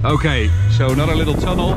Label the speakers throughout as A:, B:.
A: Okay, so another little tunnel.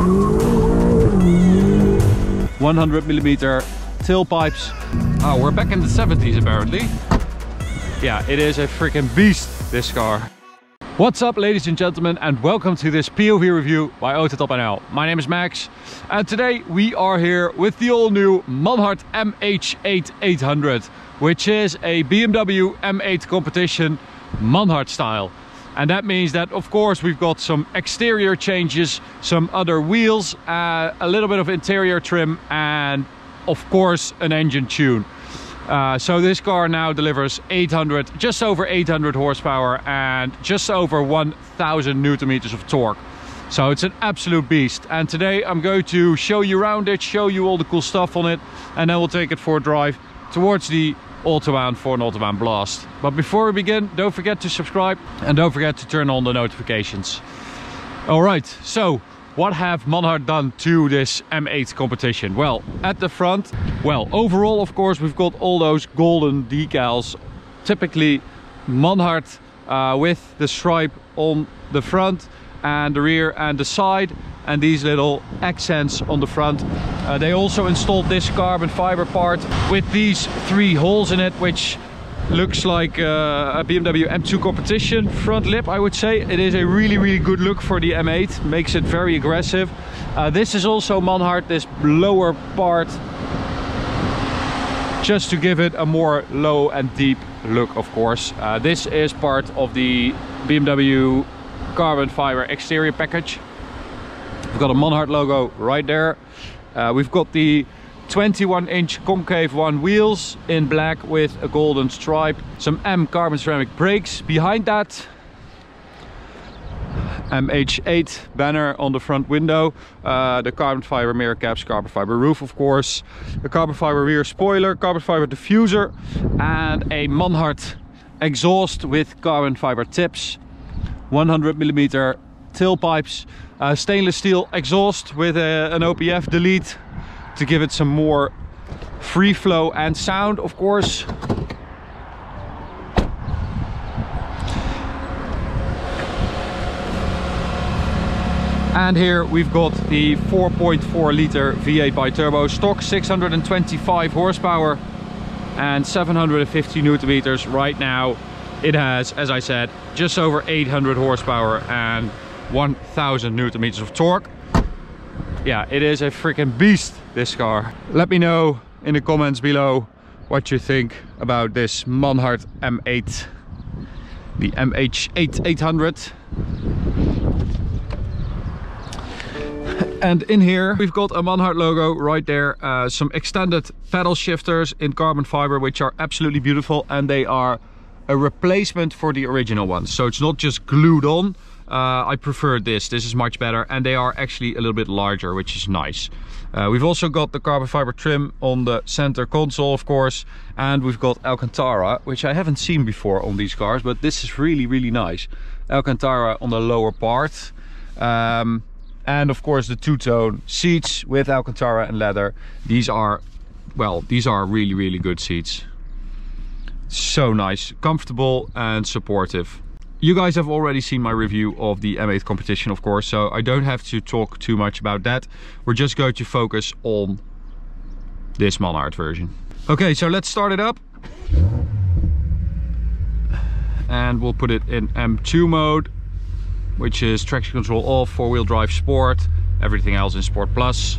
A: 100mm tailpipes. Oh, we're back in the 70s apparently. Yeah, it is a freaking beast, this car. What's up, ladies and gentlemen, and welcome to this POV review by Autotop NL. My name is Max, and today we are here with the all-new Manhart MH8 800, which is a BMW M8 competition Manhart style. And that means that, of course, we've got some exterior changes, some other wheels, a little bit of interior trim, and of course an engine tune. So this car now delivers just over 800 horsepower and just over 1000 Newton meters of torque. So it's an absolute beast. And today I'm going to show you around it, show you all the cool stuff on it, and then we'll take it for a drive towards the Autobahn for an Autobahn blast. But before we begin, don't forget to subscribe and don't forget to turn on the notifications. Alright, so what have Manhart done to this M8 competition? Well, at the front, overall of course we've got all those golden decals, typically Manhart, with the stripe on the front and the rear and the side, and these little accents on the front. They also installed this carbon fiber part with these 3 holes in it, which looks like a BMW M2 competition front lip, I would say. It is a really good look for the M8, makes it very aggressive. This is also Manhart, this lower part, just to give it a more low and deep look, of course. This is part of the BMW carbon fiber exterior package. We've got a Manhart logo right there. We've got the 21-inch concave one wheels in black with a golden stripe. Some M carbon ceramic brakes behind that. MH8 banner on the front window. The carbon fiber mirror caps, carbon fiber roof, of course. The carbon fiber rear spoiler, carbon fiber diffuser, and a Manhart exhaust with carbon fiber tips. 100mm tailpipes. Stainless steel exhaust with an OPF delete to give it some more free flow and sound, of course. And here we've got the 4.4 liter V8 bi-turbo, stock 625 horsepower and 750 Newton meters. Right now it has, as I said, just over 800 horsepower and 1000 Newton meters of torque. Yeah, it is a freaking beast, this car. Let me know in the comments below what you think about this Manhart M8, the MH8 800. And in here we've got a Manhart logo right there, some extended pedal shifters in carbon fiber, which are absolutely beautiful, and they are a replacement for the original ones, so it's not just glued on. I prefer this is much better, and they are actually a little bit larger, which is nice. We've also got the carbon fiber trim on the center console, of course, and we've got Alcantara, which I haven't seen before on these cars, but this is really nice. Alcantara on the lower part, and of course the two-tone seats with Alcantara and leather. These are really good seats. So nice, comfortable and supportive. You guys have already seen my review of the M8 competition, of course, so I don't have to talk too much about that. We're just going to focus on this Manhart version. Okay, so let's start it up. And we'll put it in M2 mode, which is traction control off, 4-wheel drive sport, everything else in Sport Plus.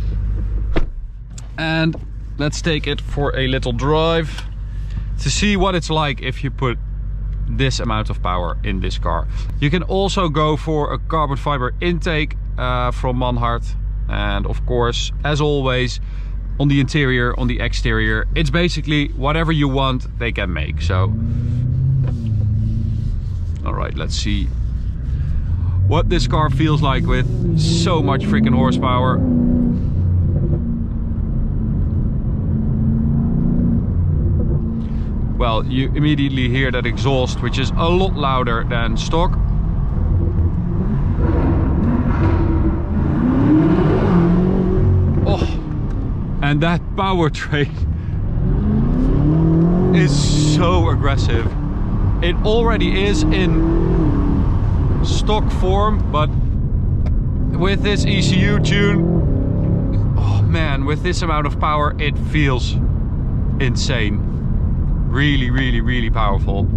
A: And let's take it for a little drive to see what it's like if you put this amount of power in this car. You can also go for a carbon fiber intake from Manhart, and of course, as always, on the interior, on the exterior, it's basically whatever you want they can make. So all right, let's see what this car feels like with so much freaking horsepower. Well, you immediately hear that exhaust, which is a lot louder than stock. Oh, and that powertrain is so aggressive. It already is in stock form, but with this ECU tune, oh man, with this amount of power, it feels insane. Really, really, really powerful.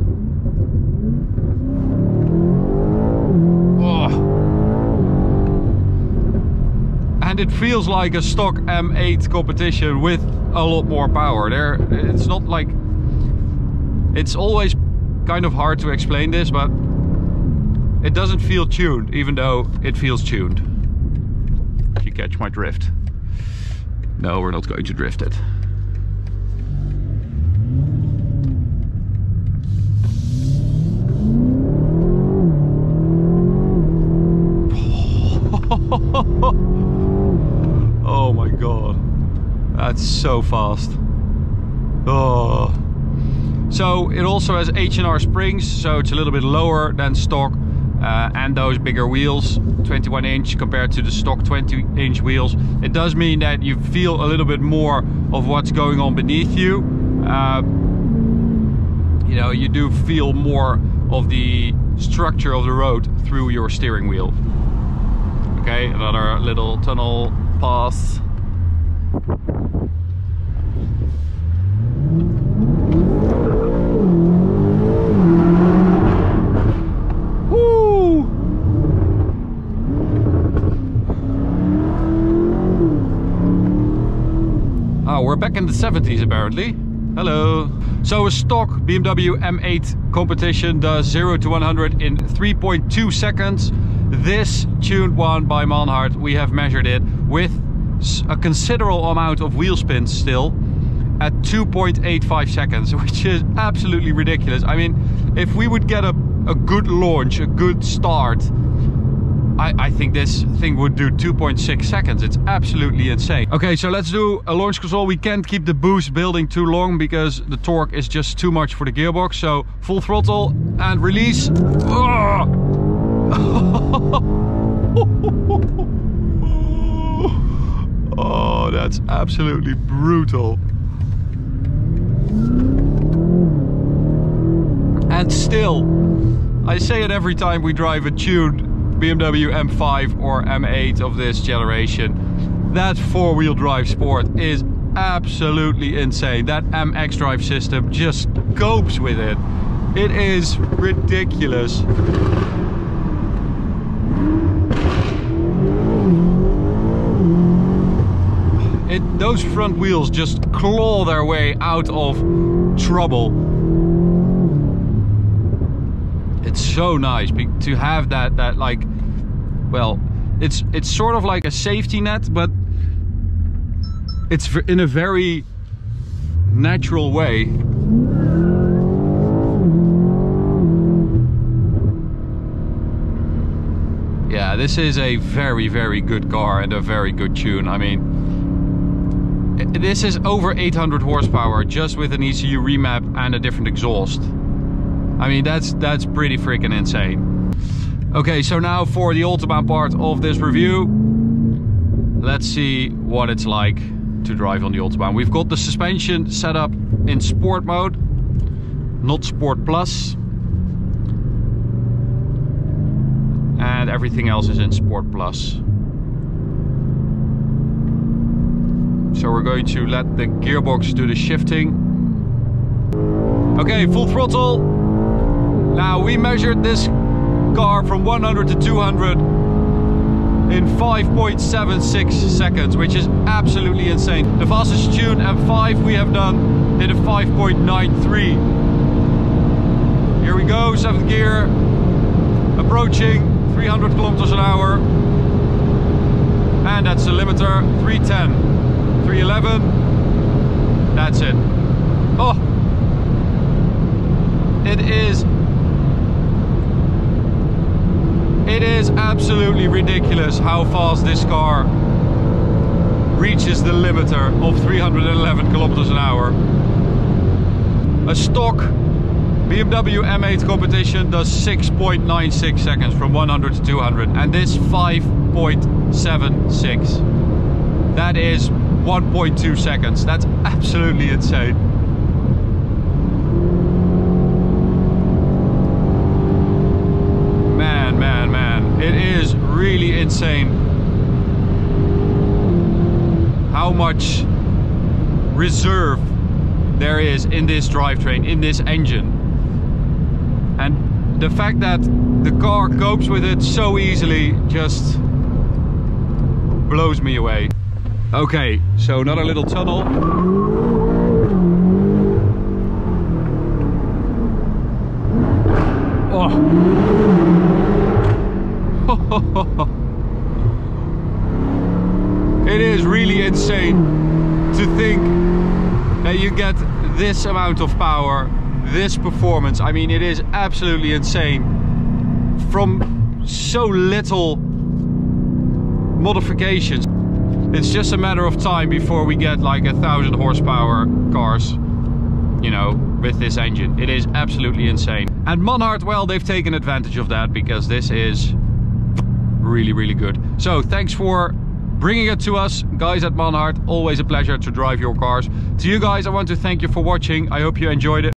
A: Oh. And it feels like a stock M8 competition with a lot more power. It's not like, it's always kind of hard to explain this, but it doesn't feel tuned, even though it feels tuned. If you catch my drift. No, we're not going to drift it. Oh my god, that's so fast. Oh. So it also has H&R springs, so it's a little bit lower than stock, and those bigger wheels, 21 inch compared to the stock 20-inch wheels. It does mean that you feel a little bit more of what's going on beneath you. You know, you do feel more of the structure of the road through your steering wheel. Okay, another little tunnel pass. Woo! Oh, we're back in the 70s apparently. Hello. So a stock BMW M8 competition does 0 to 100 in 3.2 seconds. This tuned one by Manhart, we have measured it with a considerable amount of wheel spins still at 2.85 seconds, which is absolutely ridiculous. I mean, if we would get a good launch, a good start, I think this thing would do 2.6 seconds. It's absolutely insane. Okay, so let's do a launch control. We can't keep the boost building too long because the torque is just too much for the gearbox. So full throttle and release. Oh, that's absolutely brutal. And still, I say it every time we drive a tuned BMW M5 or M8 of this generation, that four-wheel drive sport is absolutely insane. That MX drive system just copes with it. It is ridiculous. Those front wheels just claw their way out of trouble. It's so nice to have that like, well, it's sort of like a safety net, but it's in a very natural way. Yeah, this is a very, very good car and a very good tune. I mean, this is over 800 horsepower just with an ECU remap and a different exhaust. I mean, that's pretty freaking insane. Okay, so now for the Autobahn part of this review, let's see what it's like to drive on the Autobahn. We've got the suspension set up in sport mode, not Sport Plus. And everything else is in Sport Plus. So we're going to let the gearbox do the shifting. Okay, full throttle. Now we measured this car from 100 to 200 in 5.76 seconds, which is absolutely insane. The fastest tune M5 we have done in a 5.93. Here we go, 7th gear, approaching 300 kilometers an hour. And that's the limiter, 310. 311, that's it. Oh, it is absolutely ridiculous how fast this car reaches the limiter of 311 kilometers an hour. A stock BMW M8 competition does 6.96 seconds from 100 to 200, and this 5.76. That is 1.2 seconds. That's absolutely insane. Man, really insane how much reserve there is in this drivetrain, in this engine. And the fact that the car copes with it so easily just blows me away. Okay, so another little tunnel. Oh. It is really insane to think that you get this amount of power, this performance. I mean, it is absolutely insane from so little modifications. It's just a matter of time before we get like 1,000 horsepower cars, you know, with this engine. It is absolutely insane. And Monhart, well, they've taken advantage of that because this is really, really good. So thanks for bringing it to us, guys at Monhart. Always a pleasure to drive your cars. To you guys, I want to thank you for watching. I hope you enjoyed it.